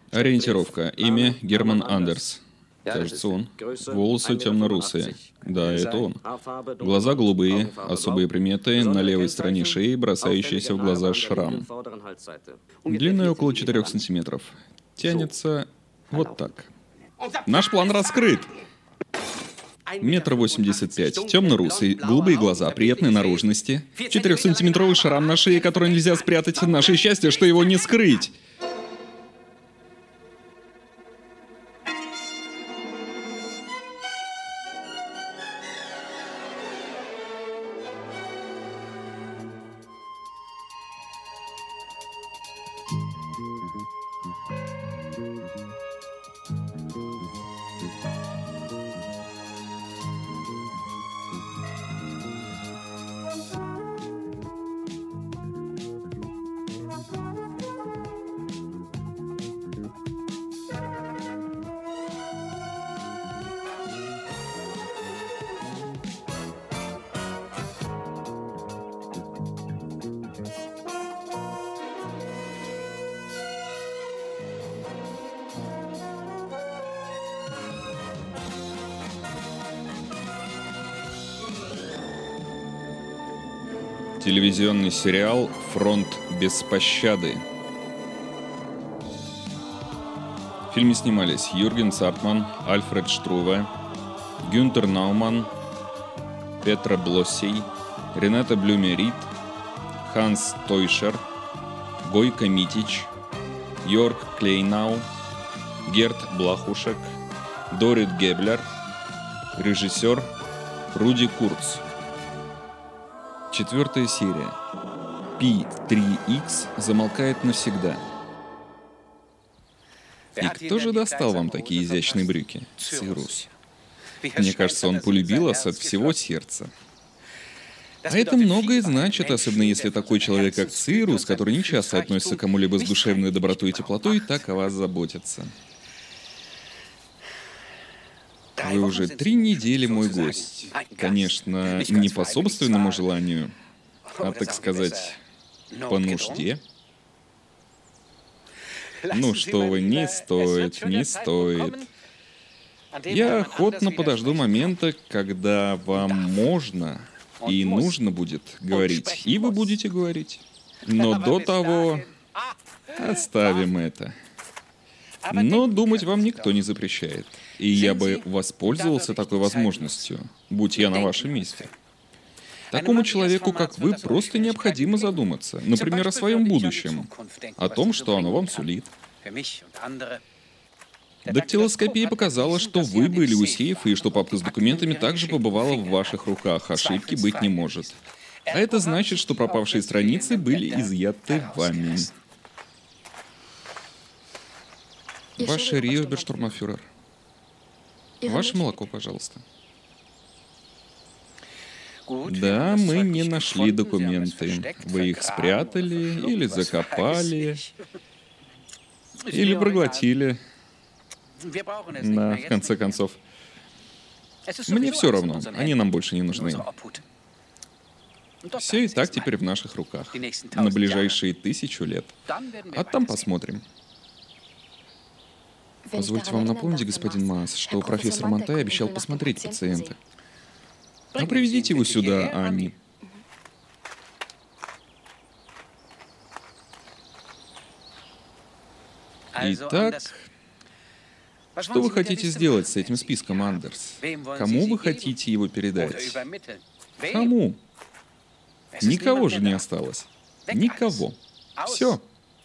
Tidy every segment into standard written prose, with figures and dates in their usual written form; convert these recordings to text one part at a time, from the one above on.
Ориентировка. Имя Герман Андерс. Кажется, он. Волосы темно-русые. Да, это он. Глаза голубые, особые приметы, на левой стороне шеи бросающийся в глаза шрам. Длиной около 4 сантиметров. Тянется вот так. Наш план раскрыт! 1,85 м, темно-русый, голубые глаза, приятной наружности, 4-сантиметровый шрам на шее, который нельзя спрятать. Наше счастье, что его не скрыть. Телевизионный сериал «Фронт без пощады». В фильме снимались Юрген Цартман, Альфред Штруве, Гюнтер Науман, Петра Блоссей, Рената Блюме-Рид, Ханс Тойшер, Гойко Митич, Йорк Клейнау, Герт Блахушек, Дорит Геблер, режиссер Руди Курц. 4-я серия. P3X замолкает навсегда. И кто же достал вам такие изящные брюки? Цирус. Мне кажется, он полюбил вас от всего сердца. А это многое значит, особенно если такой человек, как Цирус, который не часто относится к кому-либо с душевной добротой и теплотой, так о вас заботится. Вы уже 3 недели мой гость. Конечно, не по собственному желанию, а, так сказать, по нужде. Ну что вы, не стоит, не стоит. Я охотно подожду момента, когда вам можно и нужно будет говорить, и вы будете говорить. Но до того оставим это. Но думать вам никто не запрещает. И я бы воспользовался такой возможностью, будь я на вашем месте. Такому человеку, как вы, просто необходимо задуматься, например, о своем будущем, о том, что оно вам сулит. Дактилоскопия показала, что вы были у сейфа, и что папка с документами также побывала в ваших руках. Ошибки быть не может. А это значит, что пропавшие страницы были изъяты вами. Ваше Рио, оберштурмфюрер. Ваше молоко, пожалуйста. Да, мы не нашли документы. Вы их спрятали, или закопали, или проглотили. Да, в конце концов. Мне все равно, они нам больше не нужны. Все и так теперь в наших руках. На ближайшие 1000 лет. А там посмотрим. Позвольте вам напомнить, господин Маас, что профессор Монтай обещал посмотреть пациента. Ну, приведите его сюда, Анни. Итак, что вы хотите сделать с этим списком, Андерс? Кому вы хотите его передать? Кому? Никого же не осталось. Никого. Все.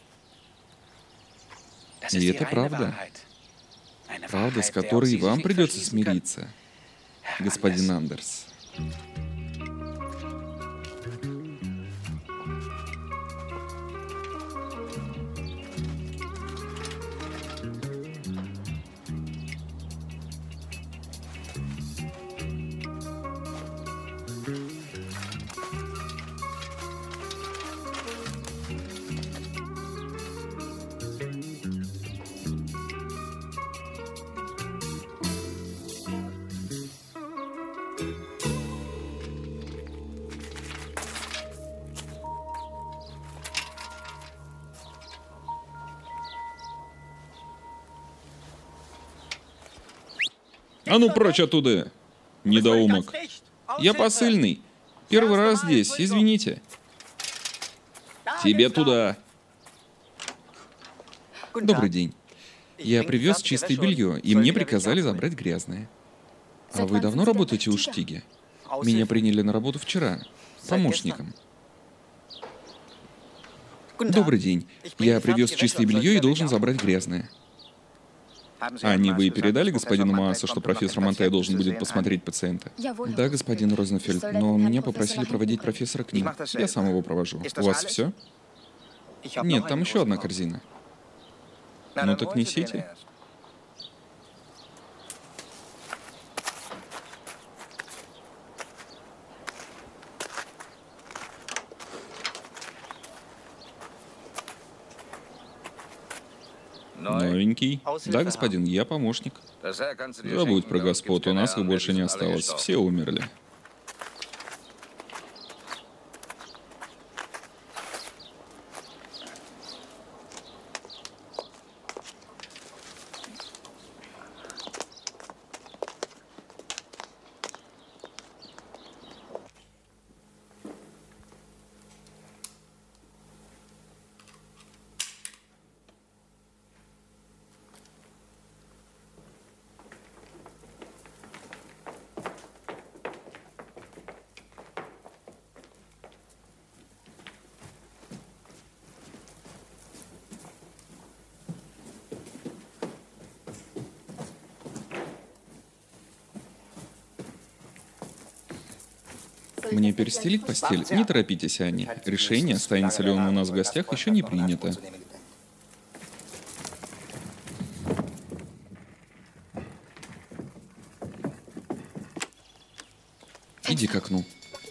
И это правда. Правда, с которой вам придется смириться, господин Андерс. А ну прочь оттуда, недоумок. Я посыльный. Первый раз здесь, извините. Тебе туда. Добрый день. Я привез чистое белье, и мне приказали забрать грязное. А вы давно работаете у Штиги? Меня приняли на работу вчера, помощником. Добрый день. Я привез чистое белье и должен забрать грязное. А не вы передали господину Маасу, что профессор Монтей должен будет посмотреть пациента? Да, господин Розенфельд, но меня попросили проводить профессора к ним. Я сам его провожу. У вас все? Нет, там еще одна корзина. Ну так несите. Новенький. Да, господин, я помощник. Забудь про господ, у нас их больше не осталось. Все умерли. Мне перестелить постель? Не торопитесь, Анни. Решение, останется ли он у нас в гостях, еще не принято. Иди к окну.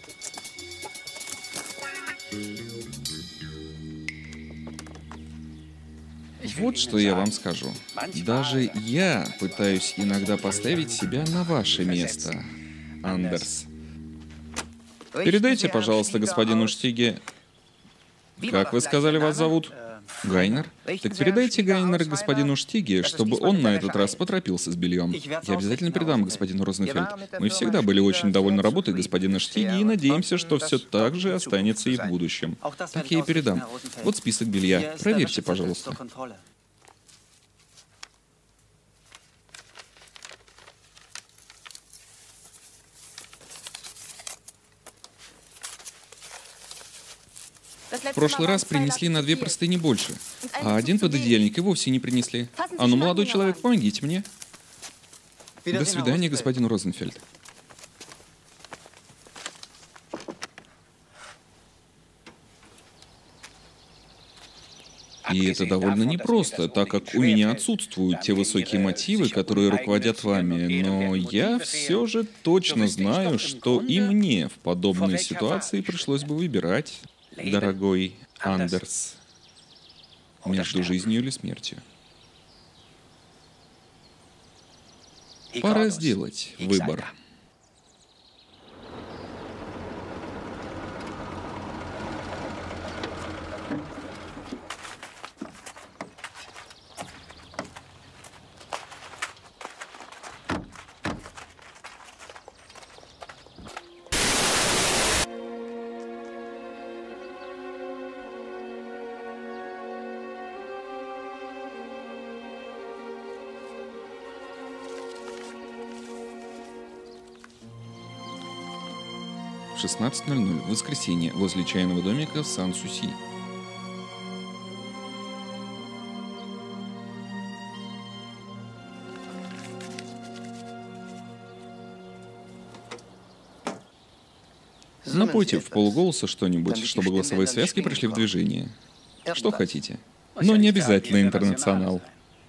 Вот что я вам скажу. Даже я пытаюсь иногда поставить себя на ваше место, Андерс. Передайте, пожалуйста, господину Штиге... Как вы сказали, вас зовут? Гайнер? Так передайте Гайнер господину Штиге, чтобы он на этот раз поторопился с бельем. Я обязательно передам господину Розенфельд. Мы всегда были очень довольны работой господина Штиги и надеемся, что все так же останется и в будущем. Так я и передам. Вот список белья. Проверьте, пожалуйста. В прошлый раз принесли на 2 простыни больше, а 1 пододеяльник и вовсе не принесли. А ну, молодой человек, помогите мне. До свидания, господин Розенфельд. И это довольно непросто, так как у меня отсутствуют те высокие мотивы, которые руководят вами, но я все же точно знаю, что и мне в подобной ситуации пришлось бы выбирать, дорогой Андерс, между жизнью или смертью. Пора сделать выбор. В 16:00, воскресенье, возле чайного домика Сан-Суси. Напойте в полголоса что-нибудь, чтобы голосовые связки пришли в движение. Что хотите. Но не обязательно интернационал.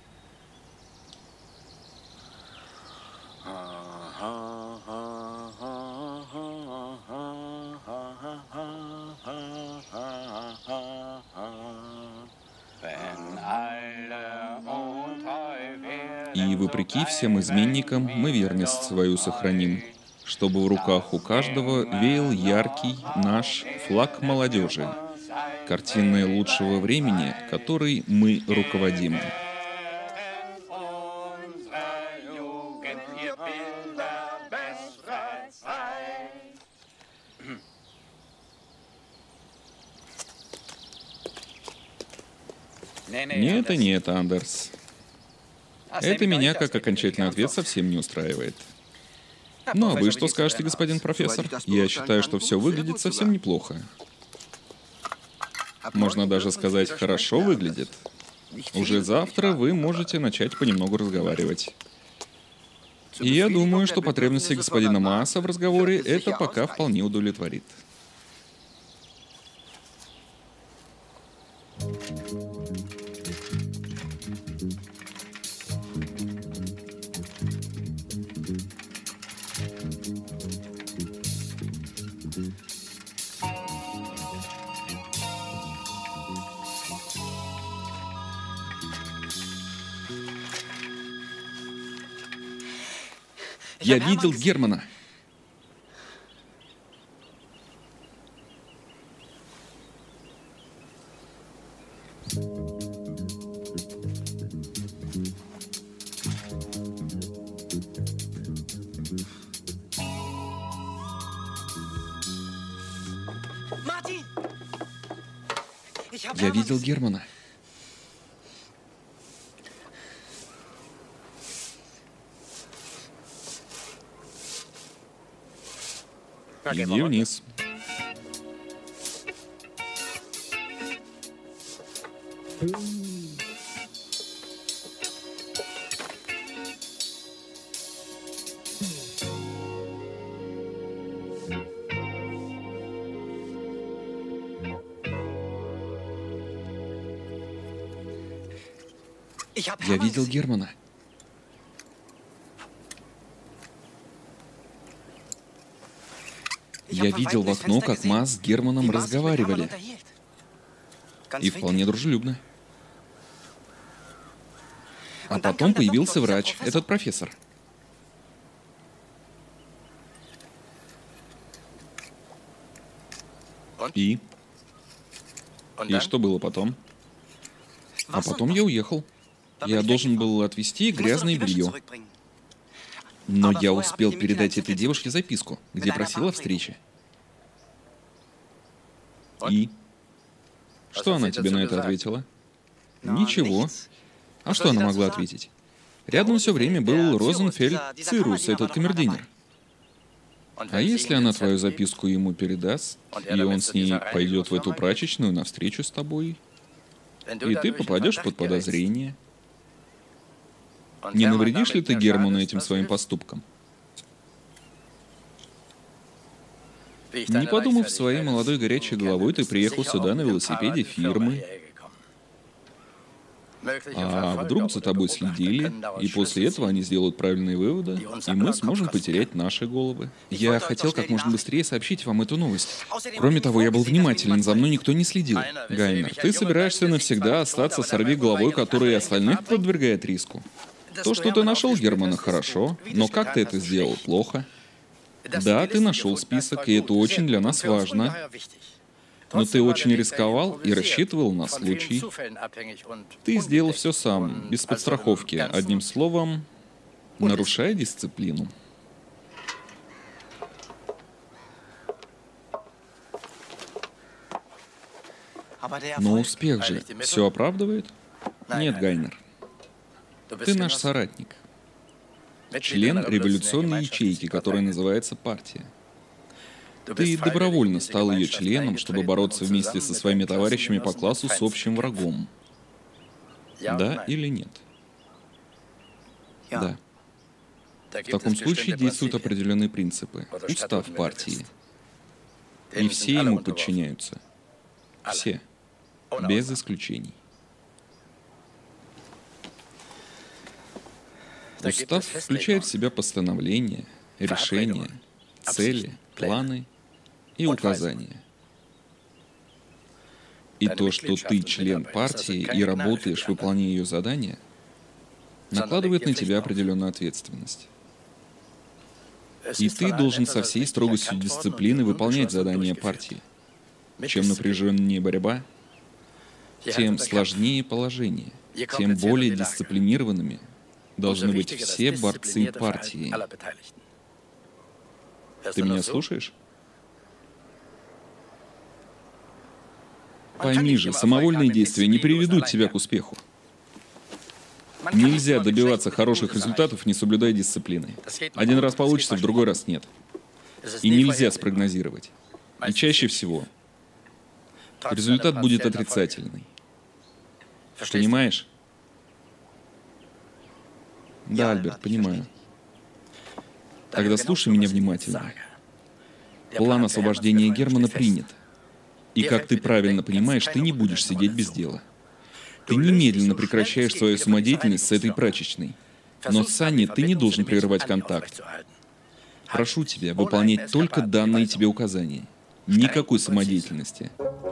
И вопреки всем изменникам мы верность свою сохраним, чтобы в руках у каждого веял яркий наш флаг молодежи, картины лучшего времени, которой мы руководим. Нет, Андерс. Это меня как окончательный ответ совсем не устраивает. Ну а вы что скажете, господин профессор? Я считаю, что все выглядит совсем неплохо. Можно даже сказать, хорошо выглядит. Уже завтра вы можете начать понемногу разговаривать. И я думаю, что потребности господина Мааса в разговоре это пока вполне удовлетворит. Я видел Германа. Я видел Германа. Иди вниз. Я видел Германа. Я видел в окно, как Маас с Германом разговаривали. И вполне дружелюбно. А потом появился врач, этот профессор. И что было потом? А потом я уехал. Я должен был отвезти грязное белье. Но я успел передать этой девушке записку, где просил о встрече. И? Что она тебе на это ответила? Ничего. А что она могла ответить? Рядом все время был Розенфельд Цирус, этот камердинер. А если она твою записку ему передаст, и он с ней пойдет в эту прачечную навстречу с тобой, и ты попадешь под подозрение? Не навредишь ли ты Герману этим своим поступком? Не подумав своей молодой горячей головой, ты приехал сюда на велосипеде фирмы. А вдруг за тобой следили, и после этого они сделают правильные выводы, и мы сможем потерять наши головы. Я хотел как можно быстрее сообщить вам эту новость. Кроме того, я был внимателен, за мной никто не следил. Гайнер, ты собираешься навсегда остаться сорвиголовой, который и остальных подвергает риску. То, что ты нашел Германа, хорошо, но как ты это сделал, плохо. Да, ты нашел список, и это очень для нас важно. Но ты очень рисковал и рассчитывал на случай. Ты сделал все сам, без подстраховки. Одним словом, нарушая дисциплину. Но успех же все оправдывает? Нет, Гайнер. Ты наш соратник. Член революционной ячейки, которая называется партия. Ты добровольно стал ее членом, чтобы бороться вместе со своими товарищами по классу с общим врагом. Да или нет? Да. В таком случае действуют определенные принципы. Устав партии. И все ему подчиняются. Все. Без исключений. Устав включает в себя постановления, решения, цели, планы и указания. И то, что ты член партии и работаешь, выполняя ее задания, накладывает на тебя определенную ответственность. И ты должен со всей строгостью дисциплины выполнять задания партии. Чем напряженнее борьба, тем сложнее положение, тем более дисциплинированными должны быть все борцы партии. Ты меня слушаешь? Пойми же, самовольные действия не приведут тебя к успеху. Нельзя добиваться хороших результатов, не соблюдая дисциплины. Один раз получится, в другой раз нет. И нельзя спрогнозировать. И чаще всего результат будет отрицательный. Понимаешь? Да, Альберт, понимаю. Тогда слушай меня внимательно. План освобождения Германа принят. И как ты правильно понимаешь, ты не будешь сидеть без дела. Ты немедленно прекращаешь свою самодеятельность с этой прачечной. Но с Аней ты не должен прерывать контакт. Прошу тебя выполнять только данные тебе указания. Никакой самодеятельности.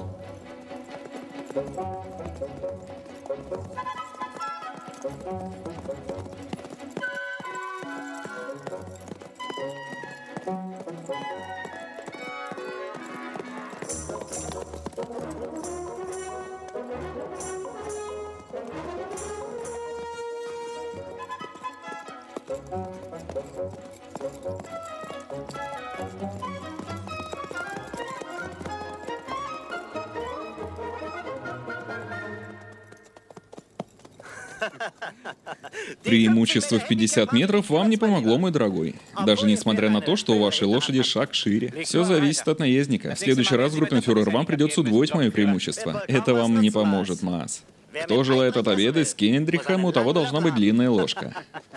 Преимущество в 50 метров вам не помогло, мой дорогой. Даже несмотря на то, что у вашей лошади шаг шире. Все зависит от наездника. В следующий раз, группенфюрер, вам придется удвоить мое преимущество. Это вам не поможет, Маас. Кто желает отобедать с Кендрихом, у того должна быть длинная ложка.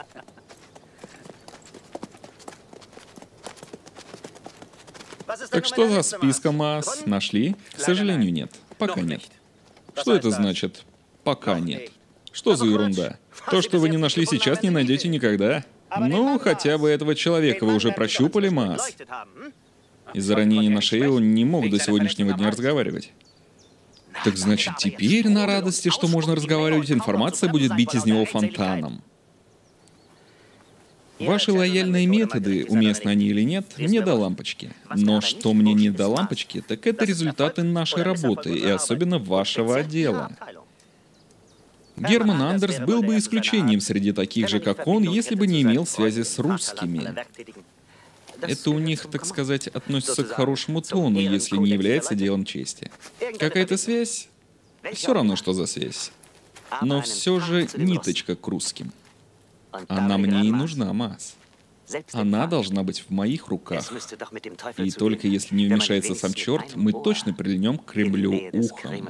Так что за списком, Маас? Нашли? К сожалению, нет. Пока нет. Что это значит «пока нет»? Что за ерунда? То, что вы не нашли сейчас, не найдете никогда. Ну, хотя бы этого человека вы уже прощупали, Маас. Из-за ранения на шее он не мог до сегодняшнего дня разговаривать. Так значит, теперь на радости, что можно разговаривать, информация будет бить из него фонтаном. Ваши лояльные методы, уместны они или нет, мне до лампочки. Но что мне не до лампочки, так это результаты нашей работы, и особенно вашего отдела. Герман Андерс был бы исключением среди таких же, как он, если бы не имел связи с русскими. Это у них, так сказать, относится к хорошему тону, если не является делом чести. Какая-то связь? Все равно, что за связь. Но все же ниточка к русским. Она мне и нужна, Маас. Она должна быть в моих руках. И только если не вмешается сам черт, мы точно прильнем к Кремлю ухом.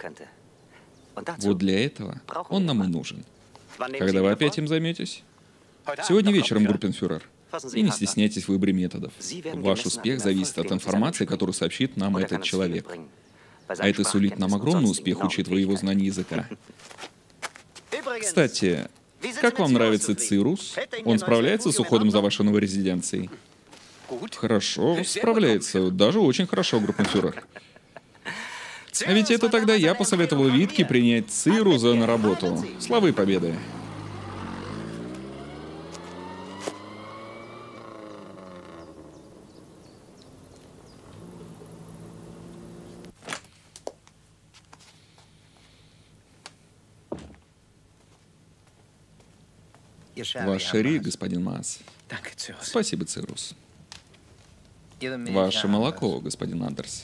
Вот для этого он нам и нужен. Когда вы опять им займетесь? Сегодня вечером, группенфюрер. И не стесняйтесь в выборе методов. Ваш успех зависит от информации, которую сообщит нам этот человек. А это сулит нам огромный успех, учитывая его знание языка. Кстати, как вам нравится Цирус? Он справляется с уходом за вашей новой резиденцией? Хорошо, справляется. Даже очень хорошо, группенфюрер. А ведь это тогда я посоветовал Витке принять Цируза на работу. Славы победы. Ваш шерри, господин Маас. Спасибо, Цирус. Ваше молоко, господин Андерс.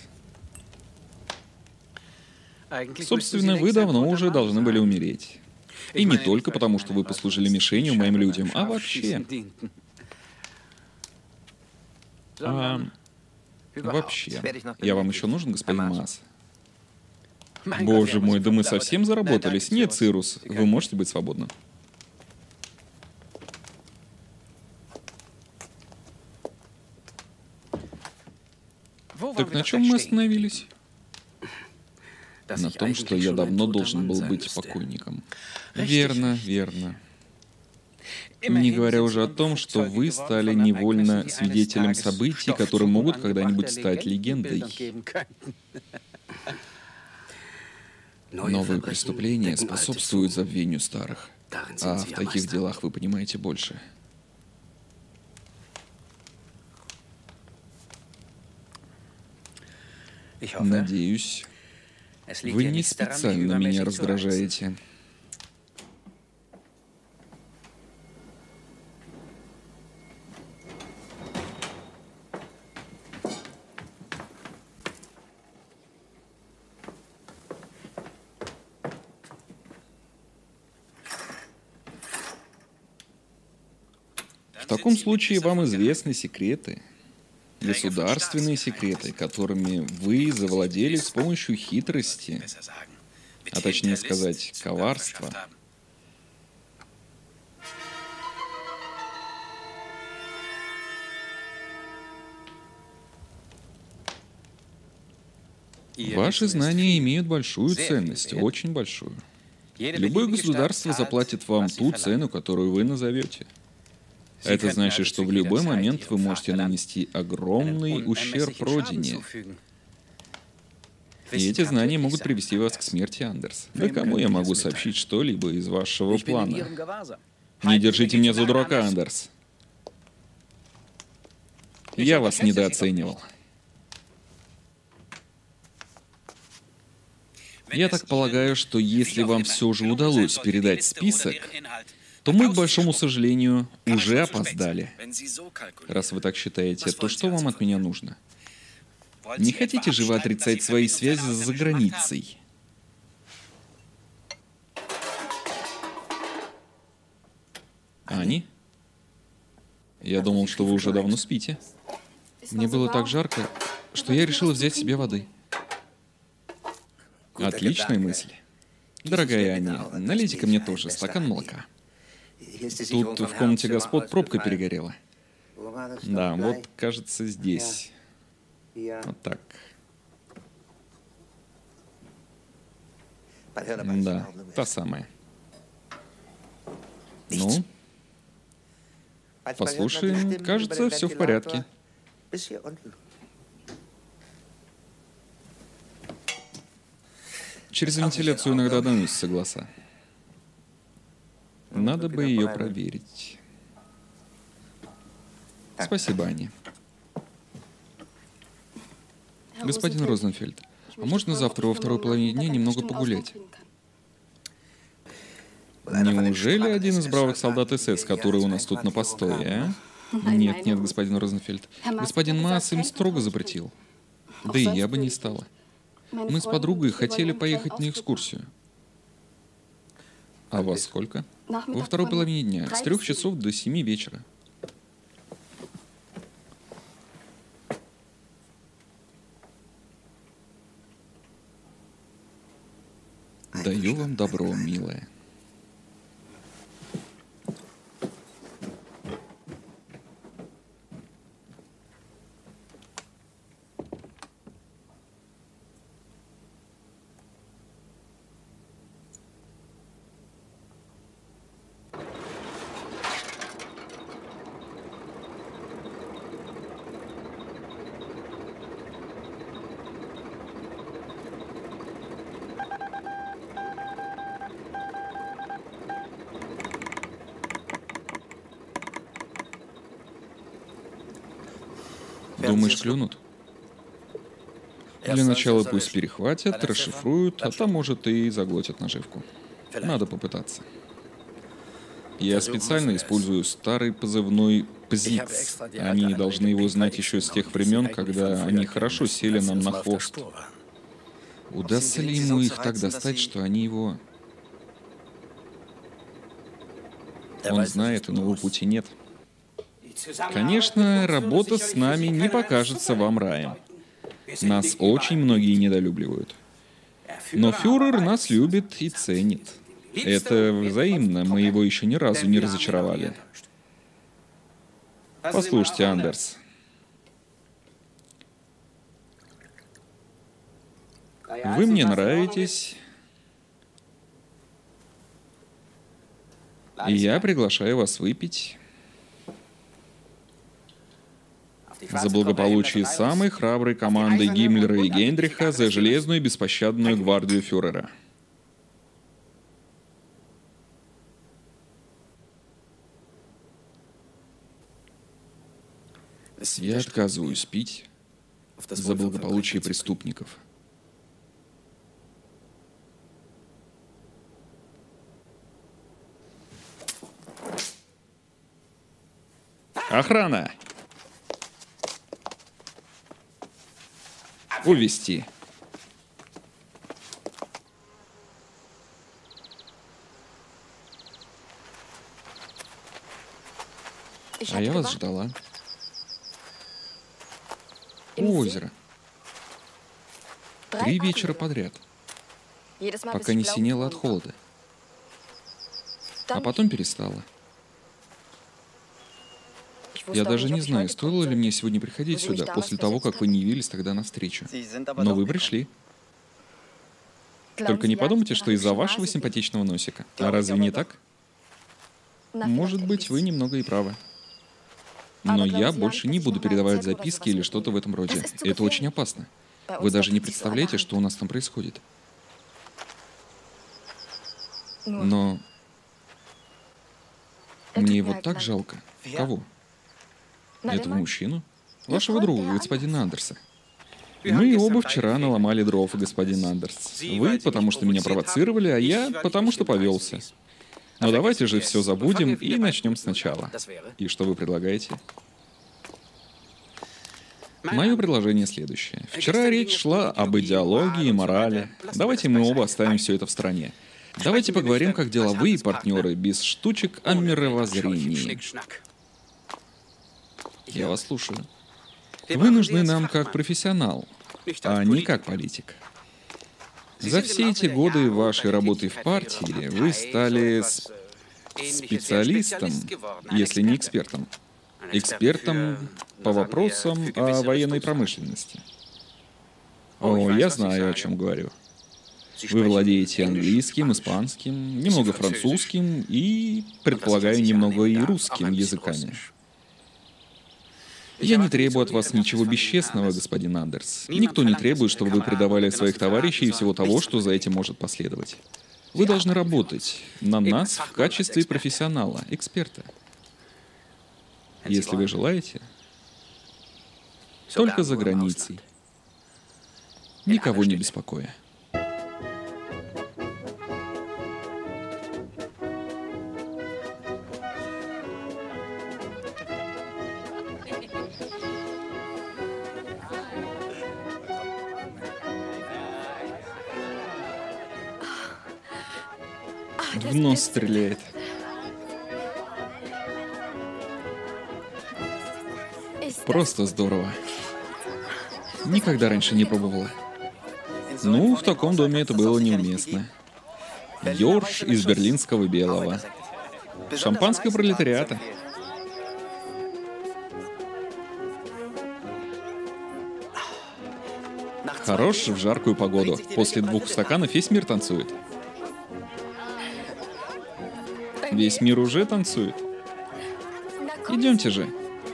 Собственно, вы давно уже должны были умереть. И не только потому, что вы послужили мишенью моим людям, а вообще. Вообще. Я вам еще нужен, господин Маас? Боже мой, да мы совсем заработались. Нет, Цирус, вы можете быть свободны. Так на чем мы остановились? На том, что я давно должен был быть покойником. Верно, верно. Не говоря уже о том, что вы стали невольно свидетелем событий, которые могут когда-нибудь стать легендой. Новые преступления способствуют забвению старых. А в таких делах вы понимаете больше. Надеюсь, вы не специально меня раздражаете. В таком случае вам известны секреты, государственные секреты, которыми вы завладели с помощью хитрости, а точнее сказать, коварства. Ваши знания имеют большую ценность, очень большую. Любое государство заплатит вам ту цену, которую вы назовете. Это значит, что в любой момент вы можете нанести огромный ущерб Родине. И эти знания могут привести вас к смерти, Андерс. Да кому я могу сообщить что-либо из вашего плана? Не держите меня за дурака, Андерс. Я вас недооценивал. Я так полагаю, что если вам все же удалось передать список, то мы, к большому сожалению, уже опоздали. Раз вы так считаете, то что вам от меня нужно? Не хотите же вы отрицать свои связи за границей? Ани? Я думал, что вы уже давно спите. Мне было так жарко, что я решила взять себе воды. Отличная мысль. Дорогая Ани, налейте-ка мне тоже стакан молока. Тут в комнате господ пробка перегорела. Да, вот, кажется, здесь. Вот так. Да, та самая. Ну, послушай, кажется, все в порядке. Через вентиляцию иногда доносятся голоса. Надо бы ее проверить. Спасибо, Ани. Господин Розенфельд, а можно завтра во второй половине дня немного погулять? Неужели один из бравых солдат СС, который у нас тут на постое, а? Нет, нет, господин Розенфельд. Господин Маас им строго запретил. Да и я бы не стала. Мы с подругой хотели поехать на экскурсию. А во сколько? Во второй половине дня, с 3 часов до 7 вечера. Даю вам добро, милая. Думаешь, клюнут? Для начала пусть перехватят, расшифруют, а там, может, и заглотят наживку. Надо попытаться. Я специально использую старый позывной «Пзиц». Они должны его знать еще с тех времен, когда они хорошо сели нам на хвост. Удастся ли ему их так достать, что они его... Он знает, иного пути нет. Конечно, работа с нами не покажется вам раем. Нас очень многие недолюбливают. Но фюрер нас любит и ценит. Это взаимно, мы его еще ни разу не разочаровали. Послушайте, Андерс. Вы мне нравитесь. И я приглашаю вас выпить. За благополучие самой храброй команды Гиммлера и Гейндриха, за железную и беспощадную гвардию фюрера. Я отказываюсь пить за благополучие преступников. Охрана! Увести. А я вас ждала. У озера. 3 вечера подряд, пока не синело от холода. А потом перестала. Я даже не знаю, стоило ли мне сегодня приходить сюда, после того, как вы не явились тогда навстречу. Но вы пришли. Только не подумайте, что из-за вашего симпатичного носика. А разве не так? Может быть, вы немного и правы. Но я больше не буду передавать записки или что-то в этом роде. Это очень опасно. Вы даже не представляете, что у нас там происходит. Но мне его так жалко. Кого? Этого мужчину? Вашего друга, господина Андерса. Мы оба вчера наломали дров, господин Андерс. Вы, потому что меня провоцировали, а я, потому что повелся. Но давайте же все забудем и начнем сначала. И что вы предлагаете? Мое предложение следующее. Вчера речь шла об идеологии и морали. Давайте мы оба оставим все это в стороне. Давайте поговорим как деловые партнеры, без штучек о мировоззрении. Я вас слушаю. Вы нужны нам как профессионал, а не как политик. За все эти годы вашей работы в партии вы стали специалистом, если не экспертом. Экспертом по вопросам о военной промышленности. О, я знаю, о чем говорю. Вы владеете английским, испанским, немного французским и, предполагаю, немного и русским языками. Я не требую от вас ничего бесчестного, господин Андерс. Никто не требует, чтобы вы предавали своих товарищей и всего того, что за этим может последовать. Вы должны работать на нас в качестве профессионала, эксперта. Если вы желаете, только за границей. Никого не беспокоя. В нос стреляет. Просто здорово. Никогда раньше не пробовала. Ну, в таком доме это было неуместно. Йорш из берлинского белого. Шампанское пролетариата. Хорош в жаркую погоду. После 2 стаканов весь мир танцует. Весь мир уже танцует. Идемте же.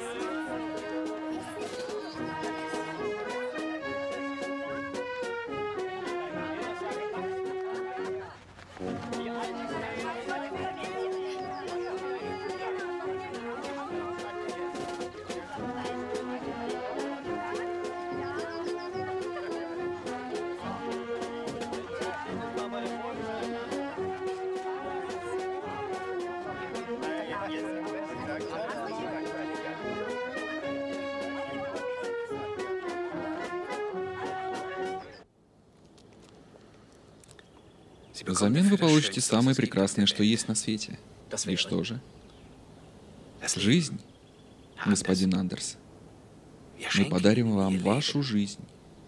Взамен вы получите самое прекрасное, что есть на свете. И что же? Жизнь, господин Андерс. Мы подарим вам вашу жизнь.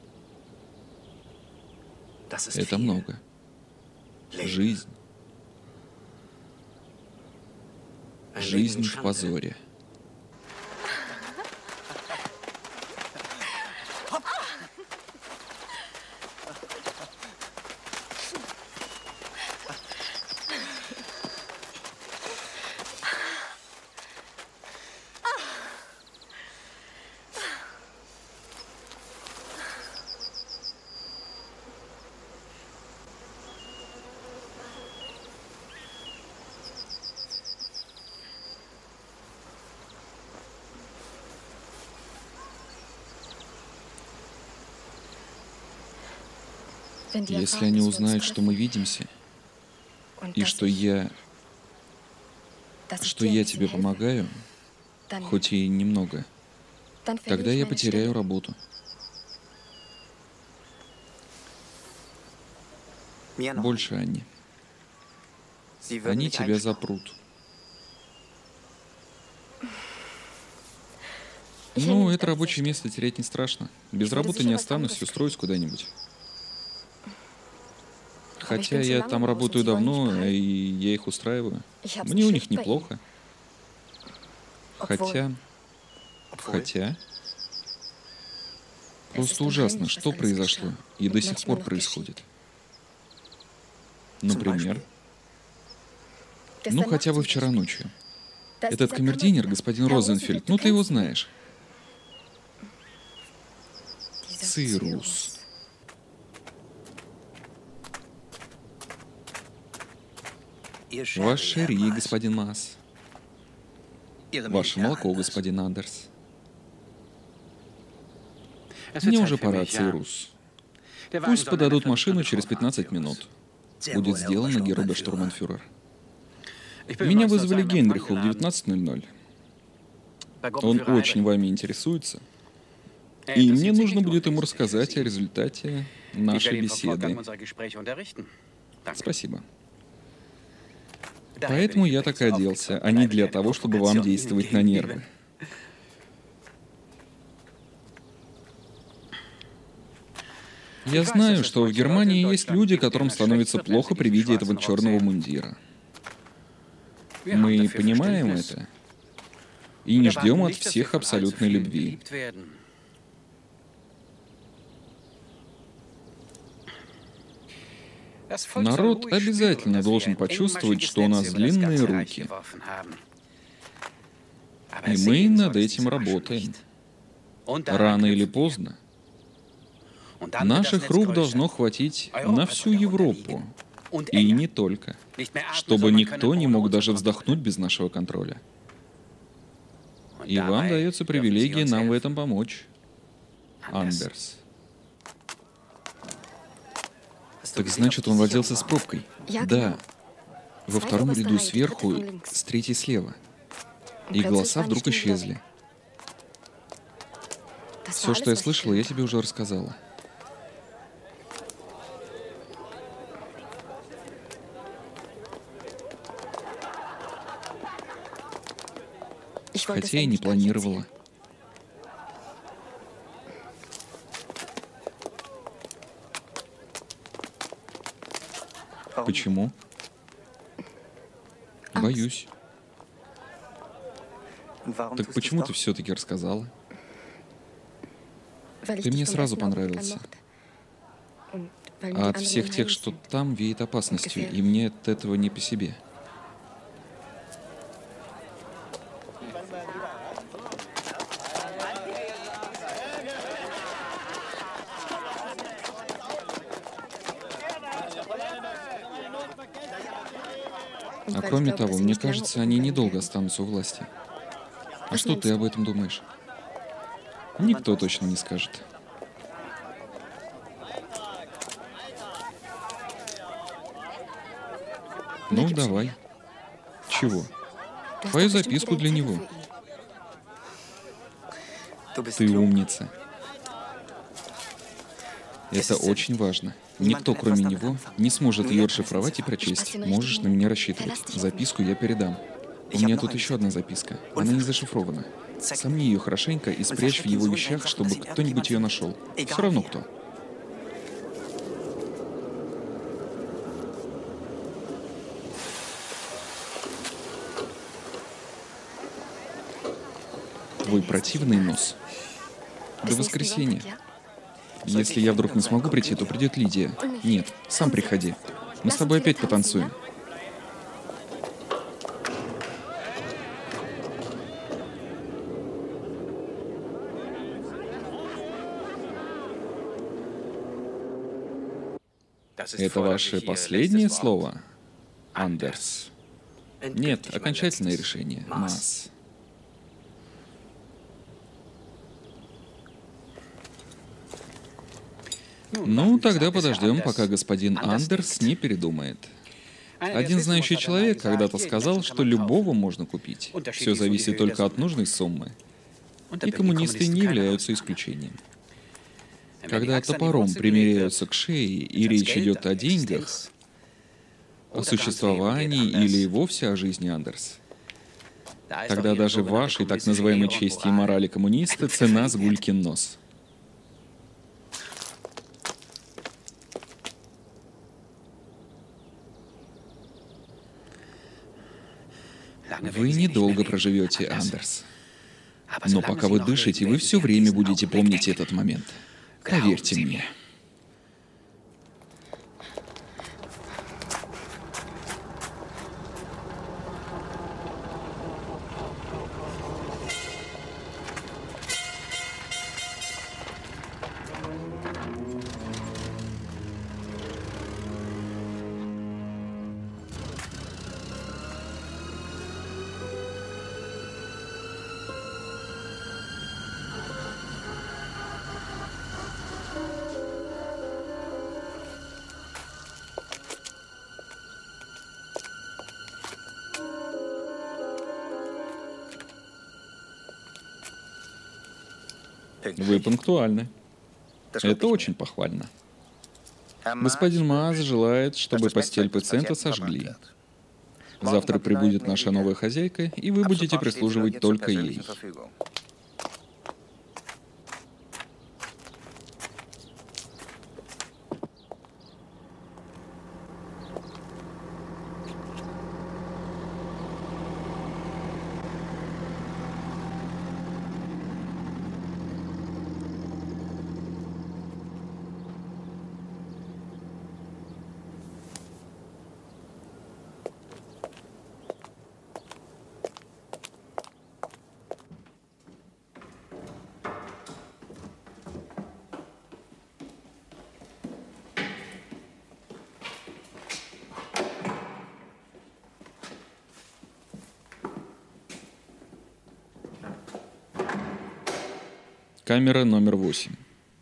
Это много. Жизнь. Жизнь в позоре. Если они узнают, что мы видимся, и что я тебе помогаю, хоть и немного, тогда я потеряю работу. Больше они. Они тебя запрут. Ну, это рабочее место терять не страшно. Без работы не останусь, устроюсь куда-нибудь. Хотя я там работаю давно, и я их устраиваю. Мне у них неплохо. Хотя... Просто ужасно, что произошло и до сих пор происходит. Например? Ну, хотя бы вчера ночью. Этот камердинер, господин Розенфельд, ну ты его знаешь. Цирус. Ваш шерри, господин Маас. Ваше молоко, господин Андерс. Мне уже пора, Цирус. Пусть подадут машину через 15 минут. Будет сделано, Геруберштурманфюрер. Меня вызвали Генриху в 19:00. Он очень вами интересуется. И мне нужно будет ему рассказать о результате нашей беседы. Спасибо. Поэтому я так и оделся, а не для того, чтобы вам действовать на нервы. Я знаю, что в Германии есть люди, которым становится плохо при виде этого черного мундира. Мы понимаем это и не ждем от всех абсолютной любви. Народ обязательно должен почувствовать, что у нас длинные руки. И мы над этим работаем. Рано или поздно. Наших рук должно хватить на всю Европу. И не только. Чтобы никто не мог даже вздохнуть без нашего контроля. И вам дается привилегия нам в этом помочь, Андерс. Так значит, он возился с пробкой? Да. Во втором ряду сверху, с третьей слева. И голоса вдруг исчезли. Все, что я слышала, я тебе уже рассказала. Хотя и не планировала. Почему? Боюсь. Так почему ты все-таки рассказала? Ты мне сразу понравился. А от всех тех, что там, веет опасностью, и мне от этого не по себе. А кроме того, мне кажется, они недолго останутся у власти. А что ты об этом думаешь? Никто точно не скажет. Ну, давай. Чего? Твою записку для него. Ты умница. Это очень важно. Никто, кроме него, не сможет ее расшифровать и прочесть. Можешь на меня рассчитывать. Записку я передам. У меня тут еще одна записка. Она не зашифрована. Сомни ее хорошенько и спрячь в его вещах, чтобы кто-нибудь ее нашел. Все равно кто. Твой противный нос. До воскресенья. Если я вдруг не смогу прийти, то придет Лидия. Нет, сам приходи. Мы с тобой опять потанцуем. Это ваше последнее слово, Андерс? Нет, окончательное решение, Маас. Ну, тогда подождем, пока господин Андерс не передумает. Один знающий человек когда-то сказал, что любого можно купить. Все зависит только от нужной суммы. И коммунисты не являются исключением. Когда топором примеряются к шее и речь идет о деньгах, о существовании или вовсе о жизни, Андерс, Тогда даже вашей так называемой чести и морали коммуниста цена с гулькин нос. Вы недолго проживете, Андерс. Но пока вы дышите, вы все время будете помнить этот момент. Поверьте мне. Вы пунктуальны. Это очень похвально. Господин Маас желает, чтобы постель пациента сожгли. Завтра прибудет наша новая хозяйка, и вы будете прислуживать только ей. Камера номер 8.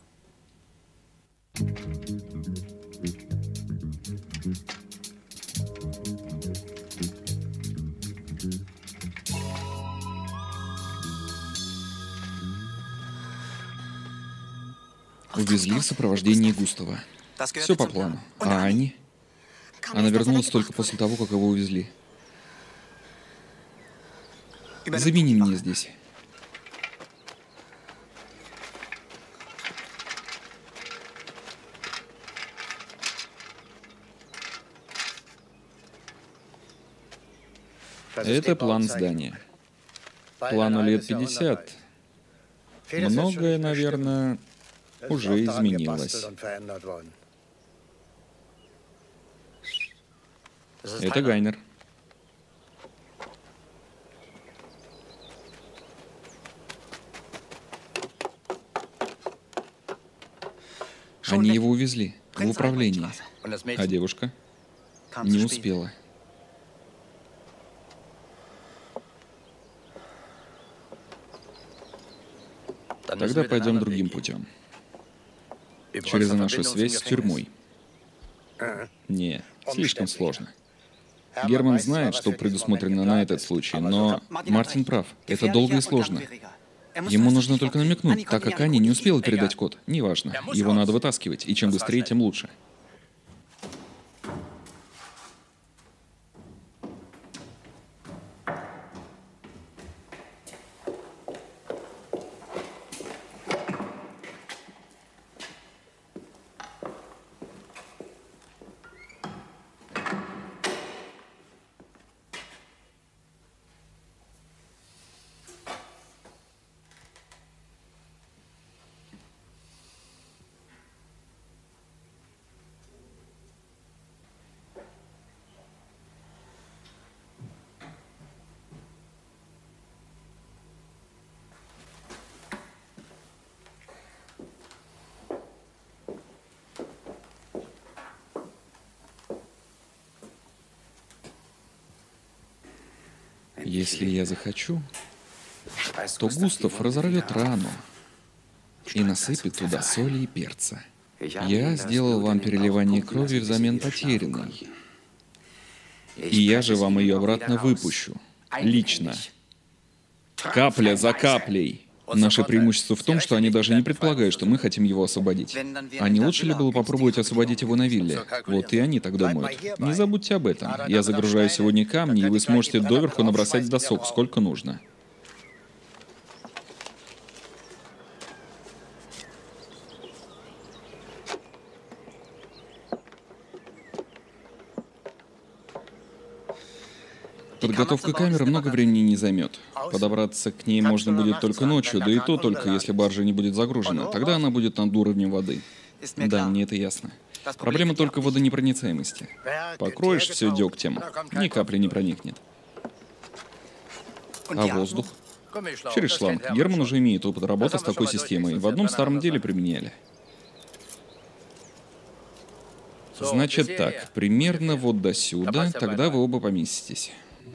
Увезли в сопровождении Густава. Все по плану. А Ани? Она вернулась только после того, как его увезли. Замени меня здесь. Это план здания. Плану лет 50. Многое, наверное, уже изменилось. Это Гайнер. Они его увезли в управление. А девушка не успела. Тогда пойдем другим путем. Через нашу связь с тюрьмой. Не, слишком сложно. Герман знает, что предусмотрено на этот случай, но Мартин прав. Это долго и сложно. Ему нужно только намекнуть, так как Ани не успела передать код. Неважно, его надо вытаскивать, и чем быстрее, тем лучше. Если я захочу, то Густав разорвет рану и насыпет туда соли и перца. Я сделал вам переливание крови взамен потерянной. И я же вам ее обратно выпущу. Лично. Капля за каплей. Наше преимущество в том, что они даже не предполагают, что мы хотим его освободить. А не лучше ли было попробовать освободить его на вилле? Вот и они так думают. Не забудьте об этом. Я загружаю сегодня камни, и вы сможете доверху набросать досок сколько нужно. Подготовка камеры много времени не займет. Подобраться к ней можно будет только ночью, да и то только если баржа не будет загружена. Тогда она будет над уровнем воды. Да, мне это ясно. Проблема только в водонепроницаемости. Покроешь все дегтем, ни капли не проникнет. А воздух? Через шланг. Герман уже имеет опыт работы с такой системой. В одном старом деле применяли. Значит так, примерно вот до сюда, тогда вы оба поместитесь.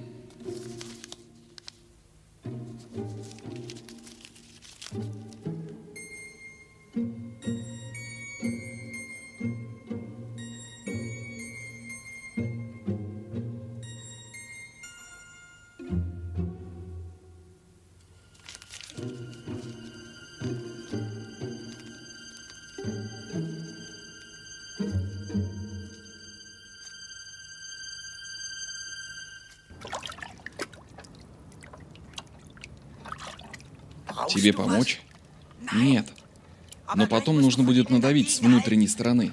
Тебе помочь? Нет. Но потом нужно будет надавить с внутренней стороны.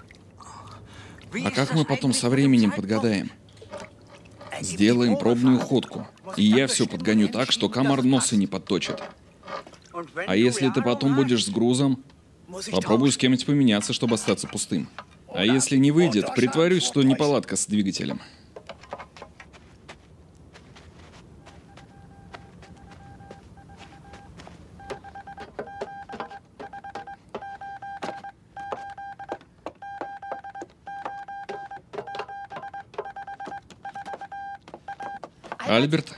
А как мы потом со временем подгадаем? Сделаем пробную ходку. И я все подгоню так, что комар носа не подточит. А если ты потом будешь с грузом, попробую с кем-нибудь поменяться, чтобы остаться пустым. А если не выйдет, притворюсь, что неполадка с двигателем. Альберт,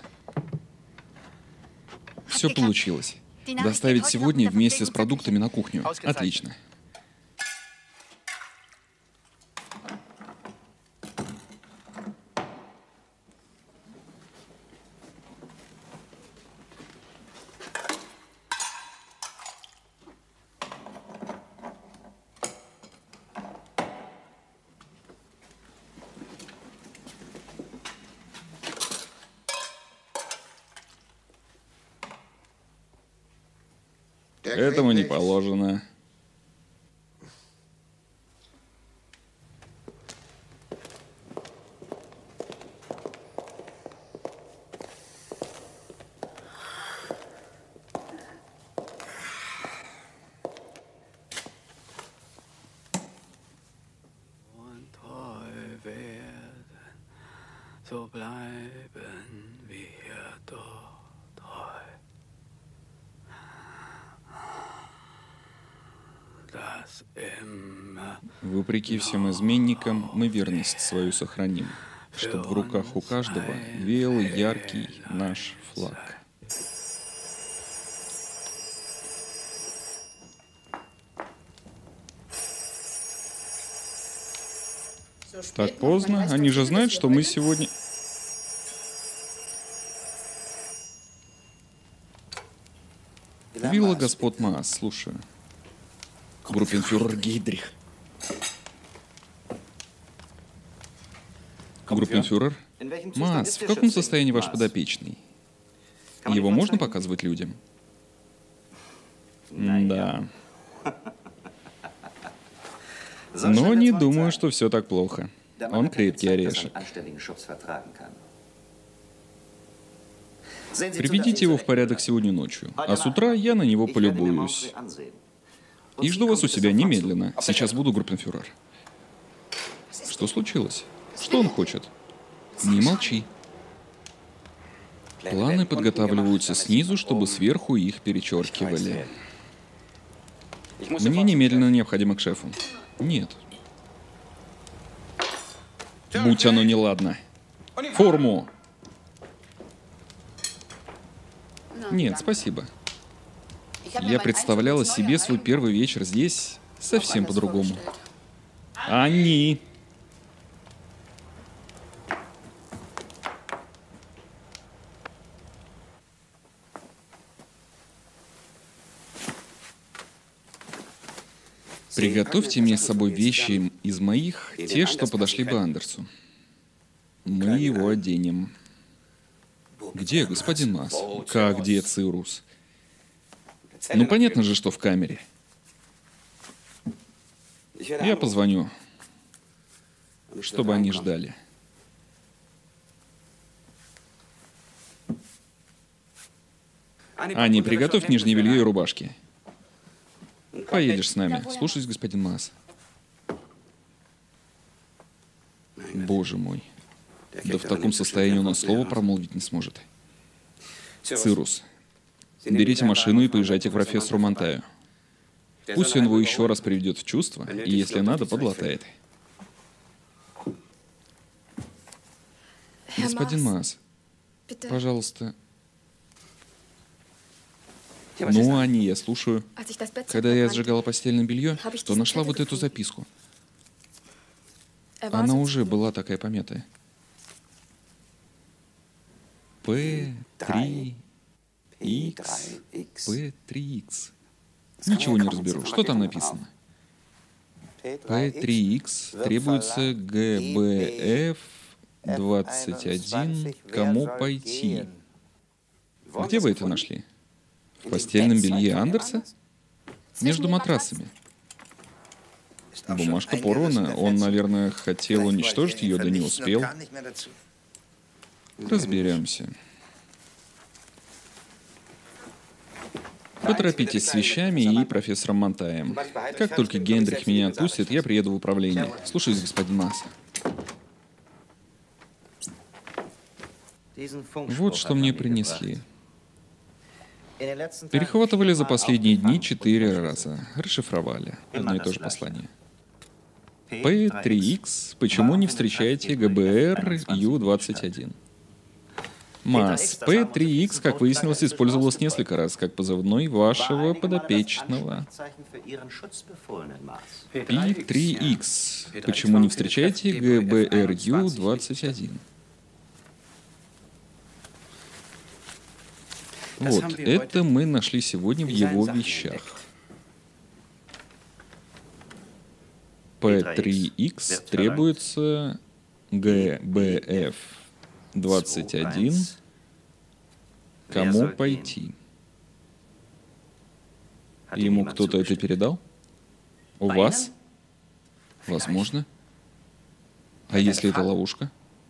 все получилось. Доставить сегодня вместе с продуктами на кухню. Отлично. Этому не положено. So bleiben wir doch treu. Das immer. Вопреки всем изменникам, мы верность свою сохраним, чтоб в руках у каждого веял яркий наш флаг. Так поздно? Они же знают, что мы сегодня... Вилла господ Маас, слушаю. Группенфюрер Гейдрих. Группенфюрер? Маас, в каком состоянии ваш подопечный? Его можно показывать людям? Да. Но не думаю, что все так плохо. Он крепкий орешек. Приведите его в порядок сегодня ночью, а с утра я на него полюбуюсь. И жду вас у себя немедленно. Сейчас буду, группенфюрер. Что случилось? Что он хочет? Не молчи. Планы подготавливаются снизу, чтобы сверху их перечеркивали. Мне немедленно необходимо к шефу. Нет. Будь оно неладно. Форму! Нет, спасибо. Я представляла себе свой первый вечер здесь совсем по-другому. Они... Приготовьте мне с собой вещи из моих, те, что подошли бы Андерсу. Мы его оденем. Где, господин Маас? Как где, Цирус? Ну, понятно же, что в камере. Я позвоню, чтобы они ждали. Ани, приготовь нижнее белье и рубашки. Поедешь с нами. Слушаюсь, господин Маас. Боже мой. Да в таком состоянии он слова промолвить не сможет. Цирус, берите машину и поезжайте к профессору Монтаю. Пусть он его еще раз приведет в чувство, и если надо, подлатает. Господин Маас, пожалуйста. Ну, Ани, я слушаю. Когда я сжигала постельное белье, то нашла вот эту записку. Она уже была такая помятая. P3X. P3X. Ничего не разберу. Что там написано? P3X требуется ГБФ 21. Кому пойти? Где вы это нашли? В постельном белье Андерса? Между матрасами. Бумажка порвана. Он, наверное, хотел уничтожить ее, да не успел. Разберемся. Поторопитесь с вещами и профессором Монтаем. Как только Генрих меня отпустит, я приеду в управление. Слушаюсь, господин Маас. Вот что мне принесли. Перехватывали за последние дни 4 раза. Расшифровали. Одно и то же послание. P3X. Почему не встречаете ГБР Ю-21? Маас. P3X, как выяснилось, использовалось несколько раз как позывной вашего подопечного. P3X. Почему не встречаете ГБР Ю-21? Вот, это мы нашли сегодня в его вещах. P3X требуется ГБФ 21. Кому пойти? Ему кто-то это передал? У вас? Возможно. А если это ловушка?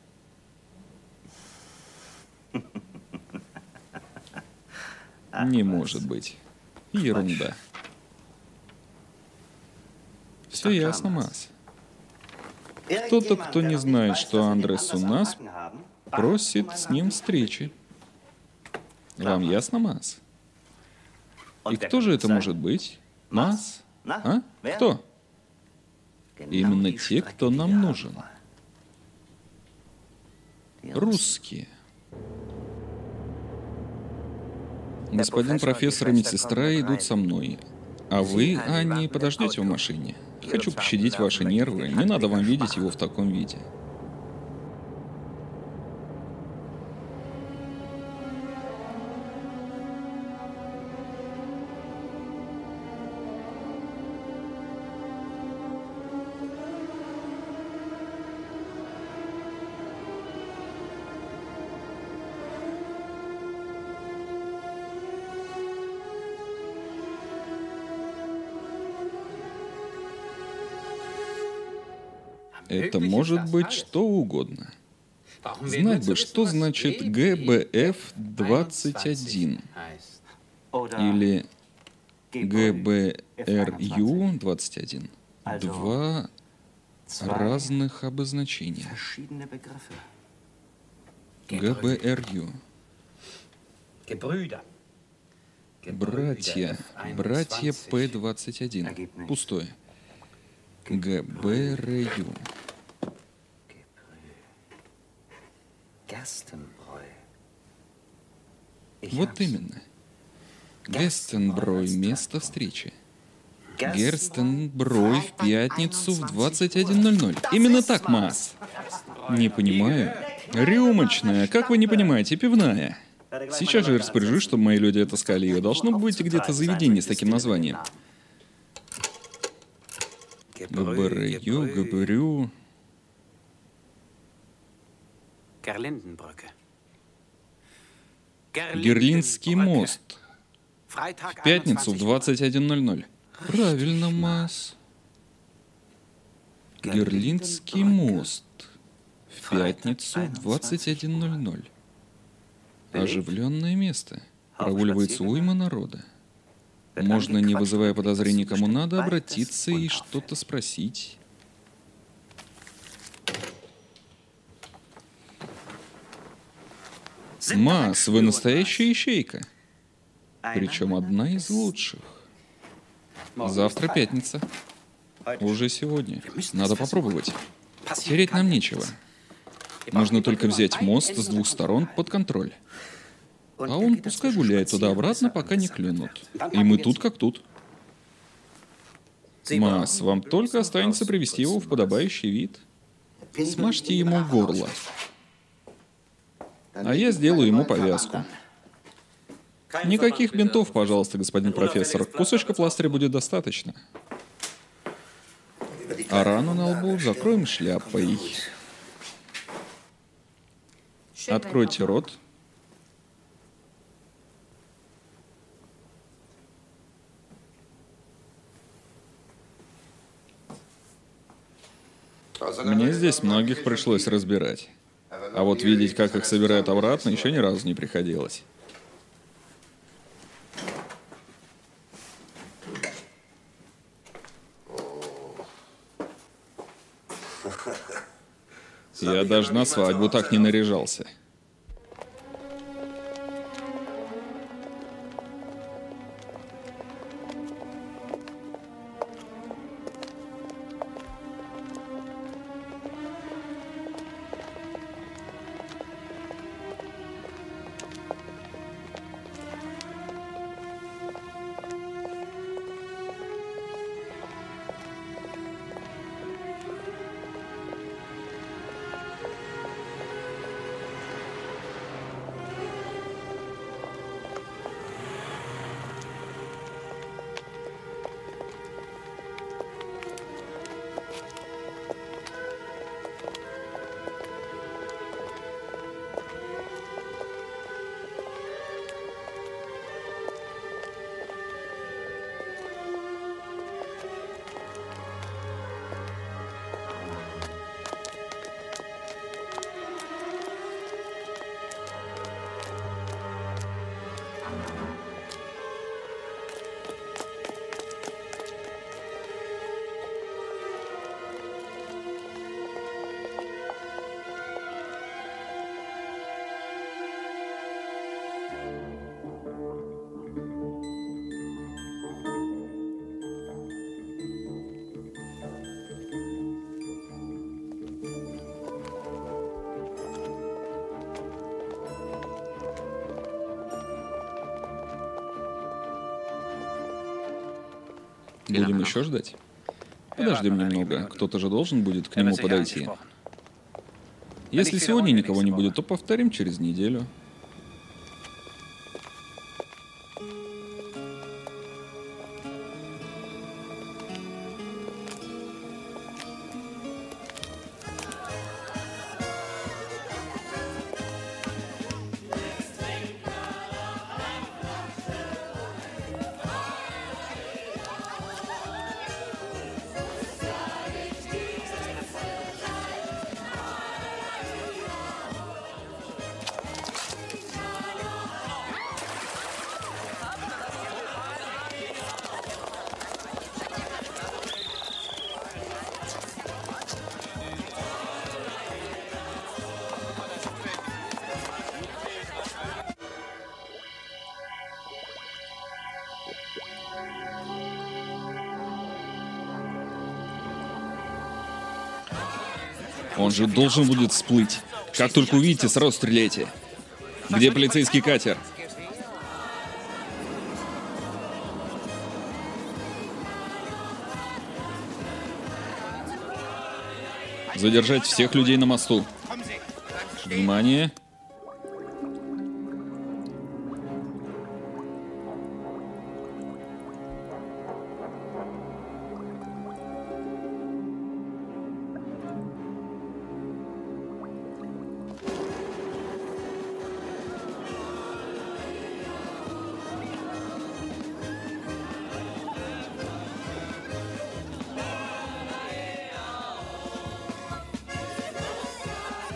Не может быть. Ерунда. Все ясно, Маас. Кто-то, кто не знает, что Андрес у нас, просит с ним встречи. Вам ясно, Маас? И кто же это может быть? Маас? А? Кто? Именно те, кто нам нужен. Русские. Господин профессор и медсестра идут со мной. А вы, Анни, подождете в машине. Хочу пощадить ваши нервы. Не надо вам видеть его в таком виде. Это может быть что угодно. Знать бы, что значит ГБФ-21 или ГБРЮ-21. Два разных обозначения. ГБРЮ. Братья. Братья П-21. Пустое. ГБРЮ. Вот именно. Гестенброй. Место встречи. Герстенброй в пятницу в 21:00. Именно так, Маас. Не понимаю. Рюмочная. Как вы не понимаете? Пивная. Сейчас же распоряжусь, чтобы мои люди отыскали ее. Должно быть где-то заведение с таким названием. Габарю, Габарю. Герлинский мост. В пятницу в 21:00. Правильно, Мас. Герлинский мост. В пятницу в 21:00. Оживленное место. Прогуливается уйма народа. Можно, не вызывая подозрений, кому надо, обратиться и что-то спросить. Мас, вы настоящая ищейка. Причем одна из лучших. Завтра пятница. Уже сегодня. Надо попробовать. Терять нам нечего. Нужно только взять мост с 2 сторон под контроль. А он пускай гуляет туда-обратно, пока не клюнут. И мы тут как тут. Мас, вам только останется привести его в подобающий вид. Смажьте ему горло. А я сделаю ему повязку. Никаких бинтов, пожалуйста, господин профессор. Кусочка пластыря будет достаточно. А рану на лбу закроем шляпой. Откройте рот. Мне здесь многих пришлось разбирать. А вот видеть, как их собирают обратно, еще ни разу не приходилось. Я даже на свадьбу так не наряжался. Будем еще ждать? Подождем немного. Кто-то же должен будет к нему подойти. Если сегодня никого не будет, то повторим через неделю. Он же должен будет всплыть. Как только увидите, сразу стреляйте. Где полицейский катер? Задержать всех людей на мосту. Внимание.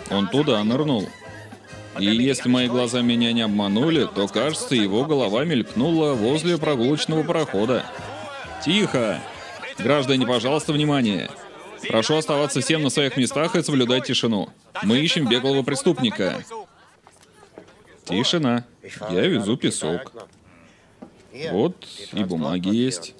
Он туда нырнул. И если мои глаза меня не обманули, то, кажется, его голова мелькнула возле прогулочного парохода. Тихо! Граждане, пожалуйста, внимание! Прошу оставаться всем на своих местах и соблюдать тишину. Мы ищем беглого преступника. Тишина. Я везу песок. Вот и бумаги есть.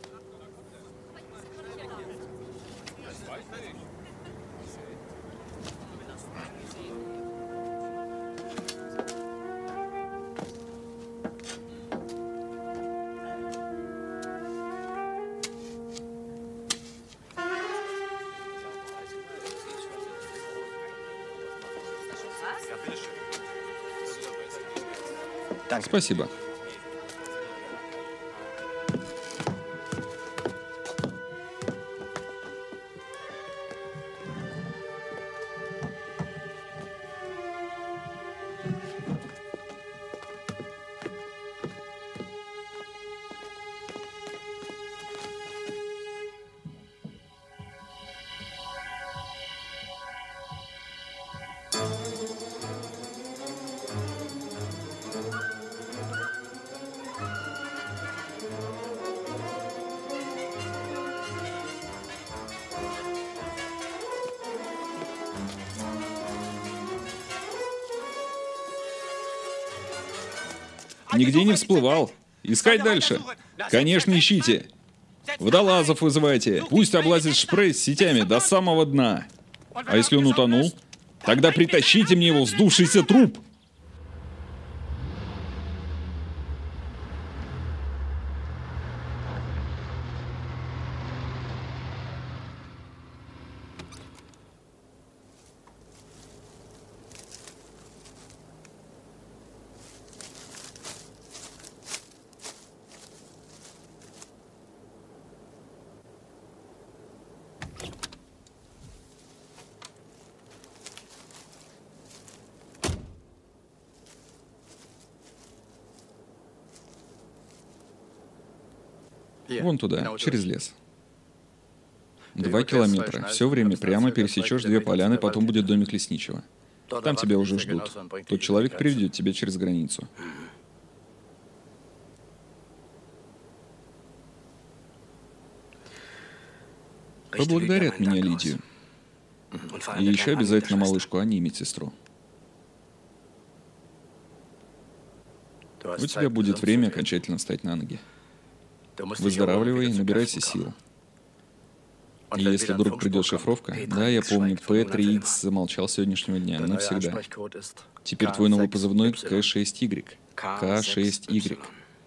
Спасибо. Нигде не всплывал. Искать дальше? Конечно, ищите. Водолазов вызывайте. Пусть облазит шпрей с сетями до самого дна. А если он утонул? Тогда притащите мне его вздувшийся труп. Вон туда, через лес. 2 километра. Все время прямо пересечешь 2 поляны, потом будет домик лесничего. Там тебя уже ждут. Тот человек приведет тебя через границу. Поблагодарят меня Лидию. И еще обязательно малышку Ани и медсестру. У тебя будет время окончательно встать на ноги. Выздоравливай, набирайся сил. И если вдруг придет шифровка, да, я помню, P3X замолчал с сегодняшнего дня навсегда. Теперь твой новый позывной К6Y. К6Y.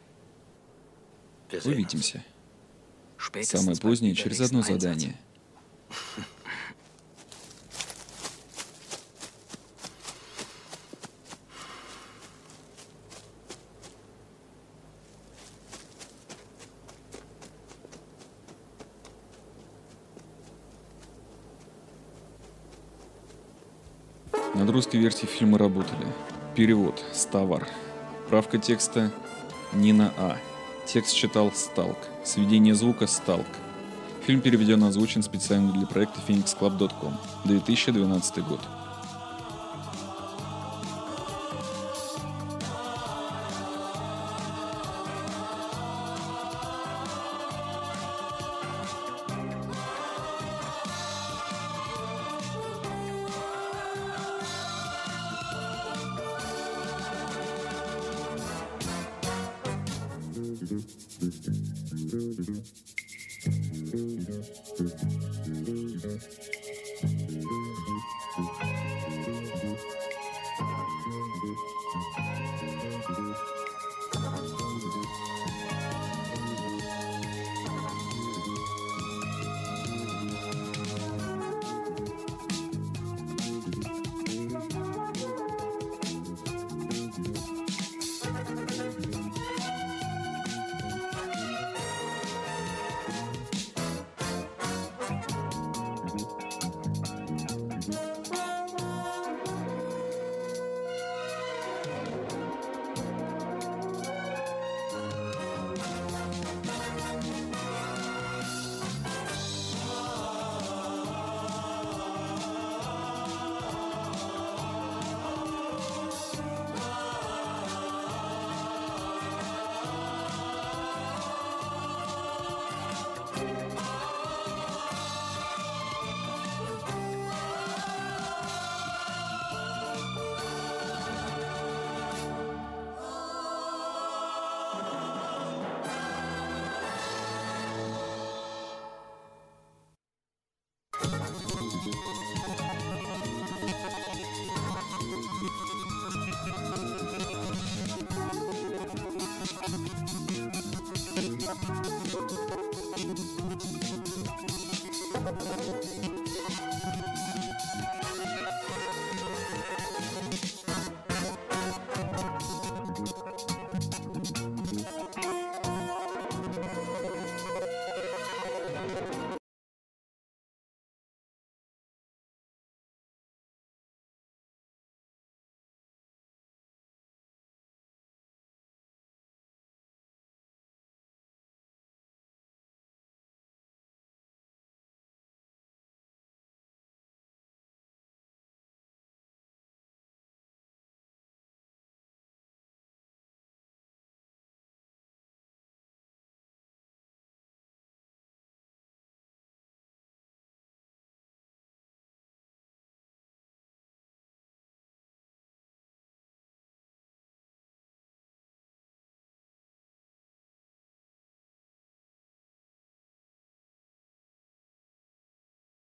Увидимся. Самое позднее через одно задание. Над русской версией фильма работали. Перевод Ставар. Правка текста Нина А. Текст читал Сталк. Сведение звука Сталк. Фильм переведен и озвучен специально для проекта phoenixclub.com. 2012 год.